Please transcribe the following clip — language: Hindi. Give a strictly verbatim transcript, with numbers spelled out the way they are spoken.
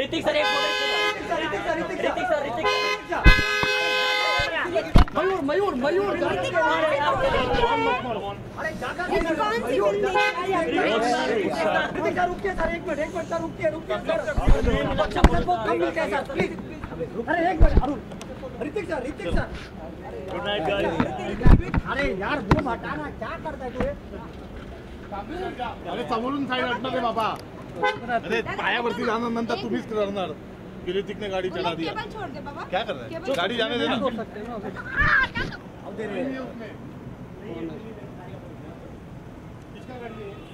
ऋतिक सर एक ऋतिक सर ऋतिक सर ऋतिक मयूर मयूर मयूर अरे रुकिए सर एक मिनट एक मिनट सर रुकिए रुकिए अरे एक minute Arun Hrithik sir Hrithik sir good night guys. अरे यार वो हटाना क्या करता है तू? अरे समोरून साईड हटणार आहे बाबा. अरे पायावरती जाणार नंतर तुम्हीच करणार. ऋतिकने गाड़ी चला दिया. छोड़ दे बाबा. क्या कर रहा है? गाड़ी जाने देना. अब दे रहे हैं. किसका गाड़ी है?